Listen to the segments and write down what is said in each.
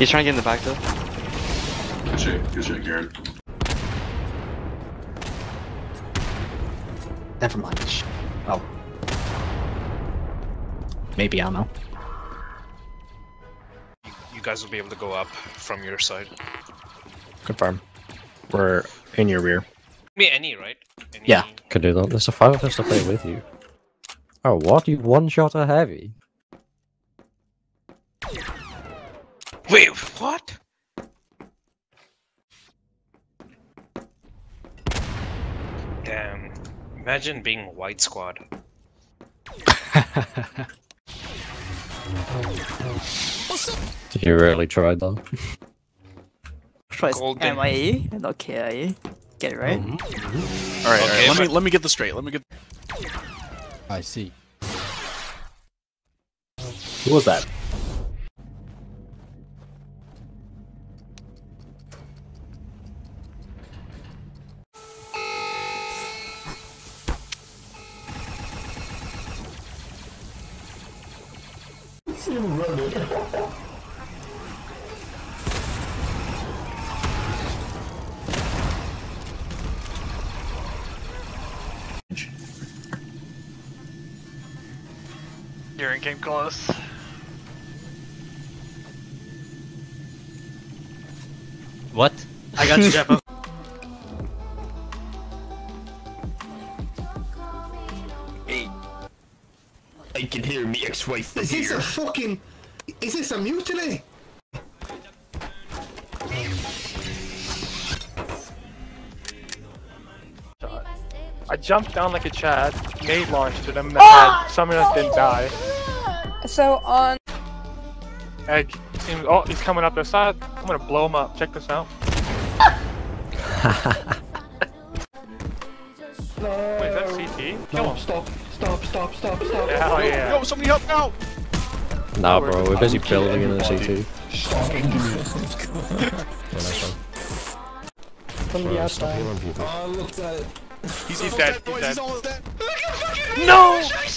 He's trying to get in the back though. Good shit, Garrett. Never mind. Oh. Maybe, I don't know. You guys will be able to go up from your side. Confirm. We're in your rear. Me, any, right? Any... Yeah. Could do that. There's a 5 of us to play with you. Oh, what? You one-shot a heavy? Wait, what? Damn. Imagine being white squad. Did you really try that? Try Golden. MIE, not KIE. Get it right? Alright, Okay, alright. but- Let me get this straight. Let me get. I see. Who was that? You're in game close. What? I got you, Jeppo. I can hear me ex-wife Is this a fucking... Is this a mutiny? I jumped down like a Chad, nade launched at him, and had someone else didn't die. So on. Egg seems. Oh, he's coming up this side. I'm gonna blow him up. Check this out. Wait, is that CT? Kill him. Stop. Yeah, hell yeah. Yo, somebody help out! Nah, bro, we're busy building in the CT. From the outside. Oh, look at it. He's dead. He's dead. dead. No!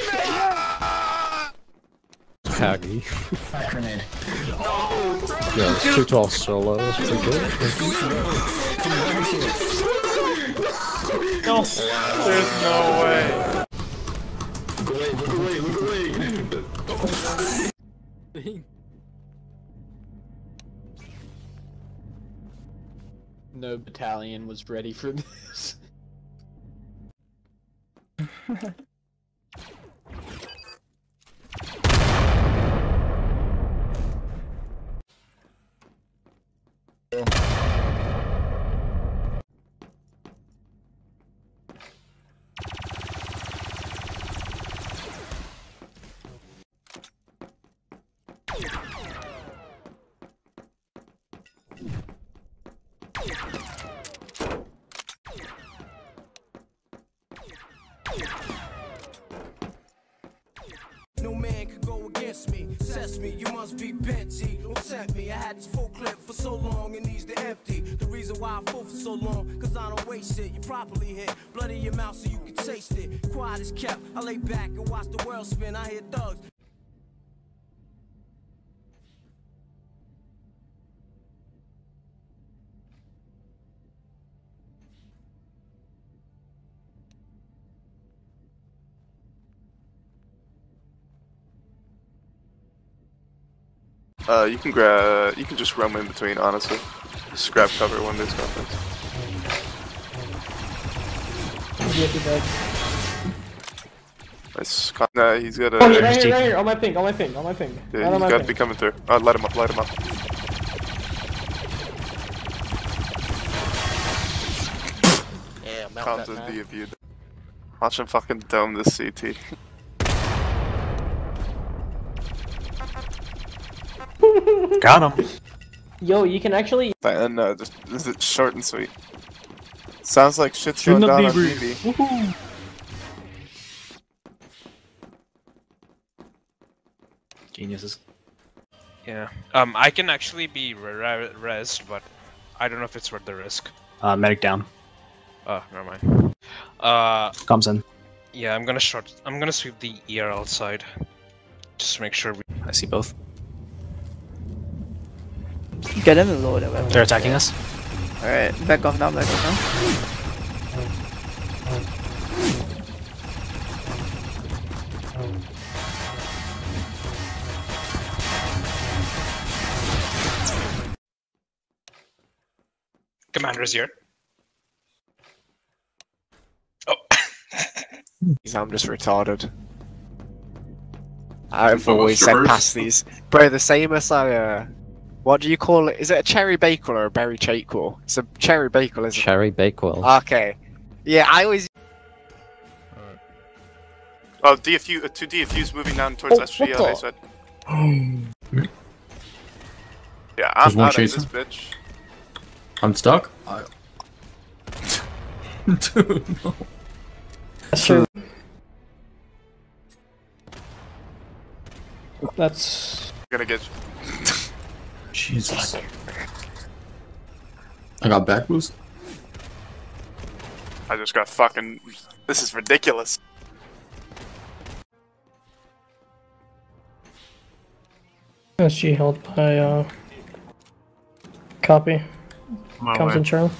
Haggy. Grenade. Yeah, it's 212 solo, that's pretty good. No. There's no way. Look away. No battalion was ready for this. No man can go against me. Test me, you must be Benji. Don't tempt me. I had this full clip for so long, it needs to empty. The reason why I full for so long, cause I don't waste it. You properly hit blood in your mouth so you can taste it. Quiet is kept. I lay back and watch the world spin. I hear thugs. You can grab. You can just roam in between, honestly. Just grab cover when there's conflict. Nice. Nah, he's got a. Oh, right here, on my ping. Yeah, he's got to be coming through. Light him up, light him up. Yeah, Comes with the view. Watch him fucking dome this CT. Got him. Yo, you can actually. And just this is short and sweet. Sounds like shit's going down on TV. Woohoo! Geniuses. Yeah. I can actually be rezzed, but I don't know if it's worth the risk. Medic down. Oh, never mind. Comes in. Yeah, I'm gonna sweep the ERL side. Just to make sure we... I see both. Get them and lower their weapon. They're attacking us. Alright, back off now, back off now. Commander's here. I'm just retarded. I've always said past these. Bro, the same as what do you call it? Is it a cherry bakewell or a berry bakewell? It's a cherry bakewell, isn't Cherry Bakewell. it? Okay. Yeah, I always... Oh, DFU, two DFUs moving down towards SG, they said. Yeah, I'm out of this bitch. I'm stuck? Dude, no. That's true. That's... Gonna get... Jesus. I got back boost. I just got fucking... This is ridiculous. SG held by, copy. Comes in Charlie.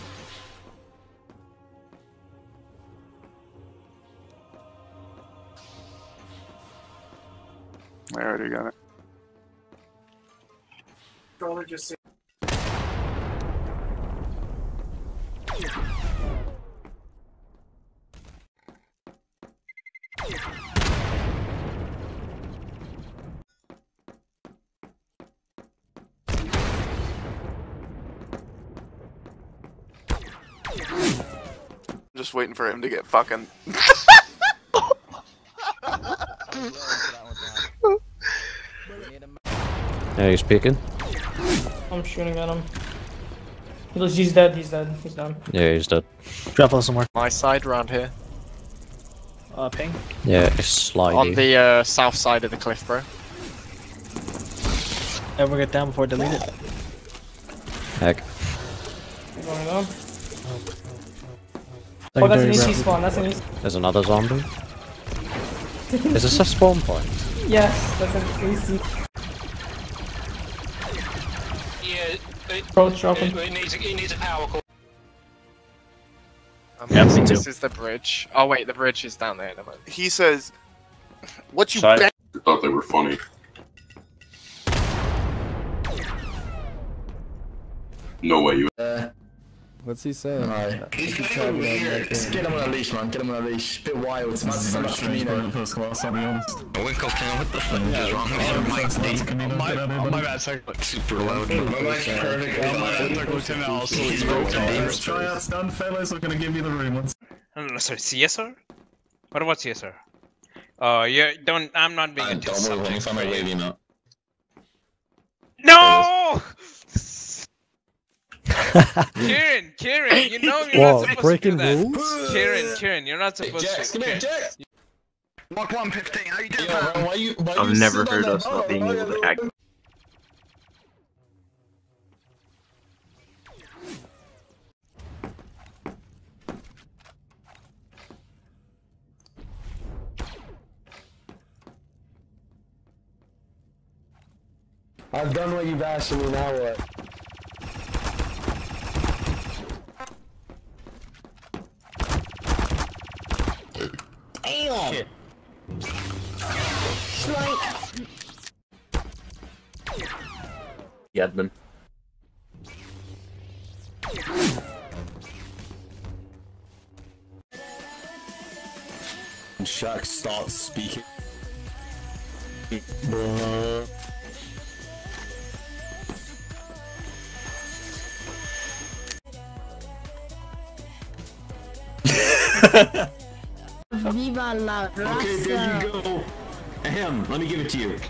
I already got it. Just waiting for him to get fucking... Yeah, he's peeking. I'm shooting at him. He's dead, he's dead, he's done. Yeah, he's dead. Drop us somewhere. My side round here. Ping. Yeah, it's slidey. On the south side of the cliff, bro. Never get down before delete it. Heck. Going down. Oh, that's an easy spawn, that's an easy... There's another zombie. Is this a spawn point? Yes, that's an easy... Approach, drop him. He needs a power core. Yeah, me too. This is the bridge. Oh wait, the bridge is down there. Never mind. He says... What you Side. bet? I thought they were funny. No way you... What's he saying? He's getting weird. Get him on a leash, man. Get him on a leash. Bit wild. It's not Camino. First class, I'll be honest. Winkle King, what the fuck is wrong with you? My bad, sorry. Super loud. My mic's perfect. Tryouts done, fellas. We're gonna give you the room. No, sorry, CSR? What about CSR? Yeah, don't. I'm not being a Don't worry, when you find my wavy now. No! Kieran, you know you're not supposed breaking to do that. rules? Kieran, you're not supposed to. Come here, Jax. Mark 115, how you doing? I've never heard us not being able to act. I've done what you've asked of me, now what? Damn! Shit. Yadman. Shaq starts speaking. Viva la raza. Okay, there you go. Ahem, let me give it to you.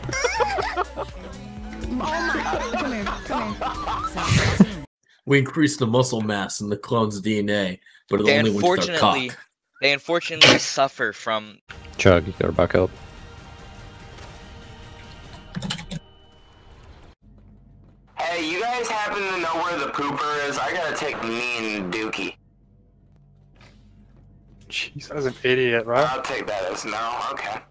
We increase the muscle mass in the clone's DNA, but it only went to their cock. They unfortunately suffer from... Chug, you gotta back up. Hey, you guys happen to know where the pooper is? I gotta take me and Dookie. Jeez, that was an idiot, right? I'll take that as no, okay.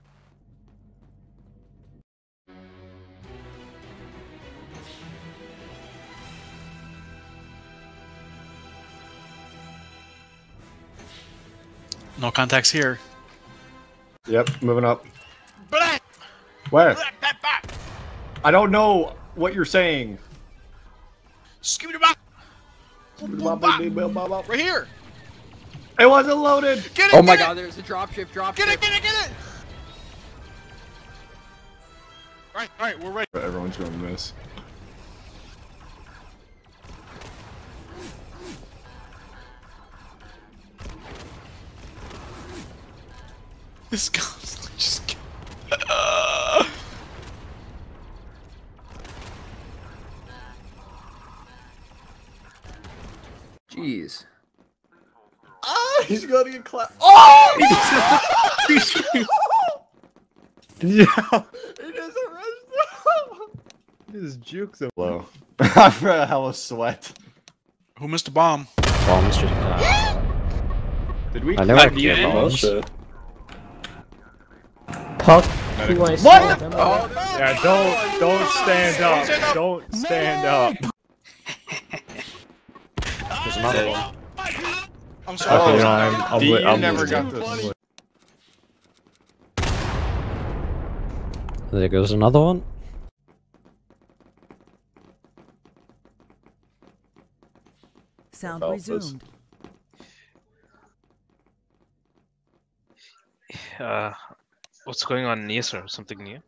No contacts here. Yep, moving up. Where? I don't know what you're saying. Right here. It wasn't loaded. Get it, oh my get god, it. there's a dropship, Get it, get it, get it. Alright, we're ready. Everyone's gonna miss. This guy's just. Jeez. Ah, he's gonna get clapped. Oh! Yeah, he just arrested him. He just jukes him. Low. I feel a hella sweat. Who missed a bomb? Bombs just. Did we? I know I get bombs. Puck. What? Oh, yeah, don't stand up. Don't stand up. There's another one. I'm sorry. You never got this. There goes another one. Sound resumed. What's going on in Yasser? Something new?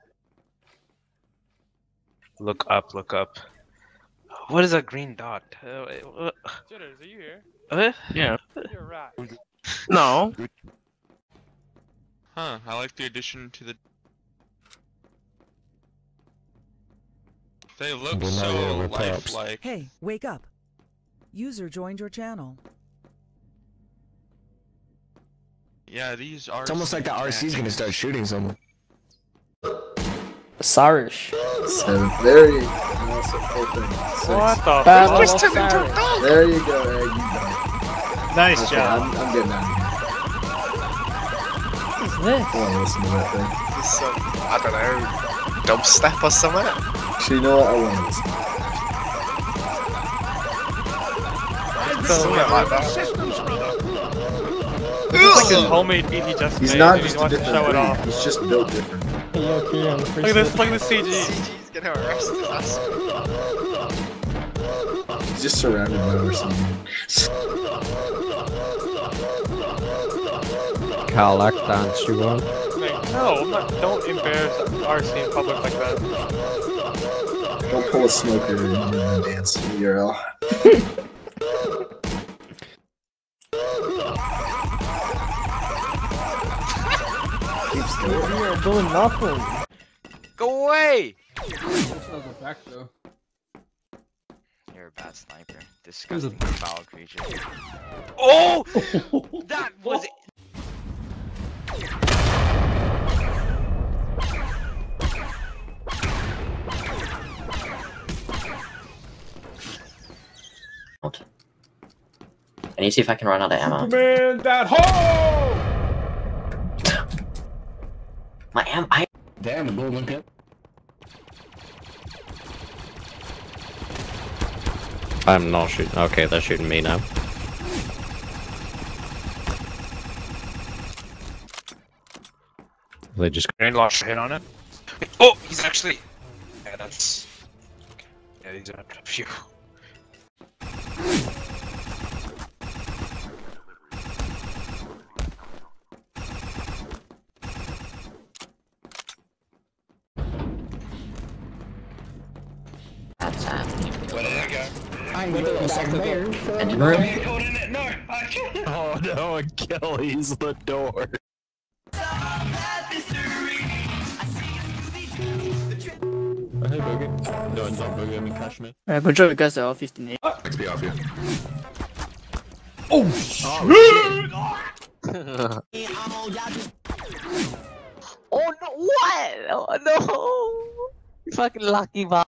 Look up, look up. What is that green dot? Jitters, are you here? Yeah. You're right. No. Huh, I like the addition to the... They look so lifelike. Hey, wake up. User joined your channel. Yeah, these are... It's almost like the RC's gonna start shooting someone. Sarish. Very... What the fuck? There you go, Egg. You got it. Nice Okay, job. I'm getting out of here. What is this? I wanna listen to that thing. It's some, I don't know, dubstep or something. Actually, you know what? I wanna listen to that. Something like that. It's like his homemade beat he just He's made. not He just a wants to different show it breed, off. he's just built different. Hey, yo, Kieran, Look at this CG. CG's gonna arrest us. He's just surrounded by RC. Carl dance you want. No, I'm not, don't embarrass RC in public like that. Don't pull a smoker and dance URL. Keeps going. You're doing nothing. Go away! Back, though. You're a bad sniper. Disgusting foul creature. Oh! That was... I need to see if I can run out of ammo. Man, that hole! My ammo. Damn, the golden pit. I'm not shooting. Okay, they're shooting me now. They just Lost a hit on it. Oh, he's actually. Yeah, that's. Yeah, he's a few. That's I'm gonna second there. engine room. Oh no, Achilles, the door. Hey, Boogie. No, it's not Boogie, I mean Kashmir. Alright, good job, you guys are all 15. XP off you. Oh, shit! Oh no! What? Oh no! You fucking lucky bot.